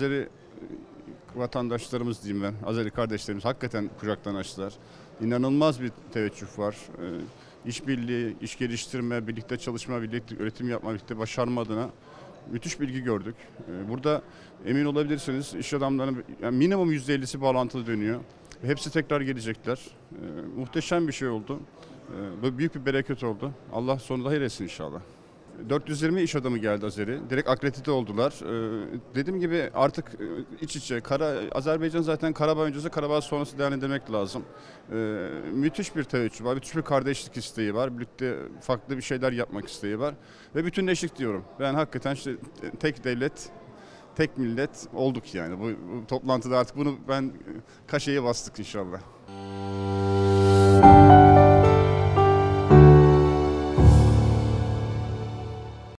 Azeri vatandaşlarımız diyeyim ben, Azeri kardeşlerimiz hakikaten kucaktan açtılar. İnanılmaz bir teveccüh var. İşbirliği, iş geliştirme, birlikte çalışma, birlikte üretim yapma, birlikte başarma adına müthiş bilgi gördük. Burada emin olabilirsiniz iş adamlarının yani minimum %50'si bağlantılı dönüyor. Hepsi tekrar gelecekler. Muhteşem bir şey oldu. Böyle büyük bir bereket oldu. Allah sonunda hayır etsin inşallah. 420 iş adamı geldi Azeri. Direkt akredite oldular. Dediğim gibi artık iç içe. Azerbaycan zaten Karabağ öncesi, Karabağ sonrası değerlendirmek lazım. Müthiş bir teveccüh var. Müthiş bir kardeşlik isteği var. Birlikte farklı bir şeyler yapmak isteği var. Ve bütünleşik diyorum. Ben hakikaten işte tek devlet, tek millet olduk yani. Bu toplantıda artık bunu ben kaşeye bastık inşallah.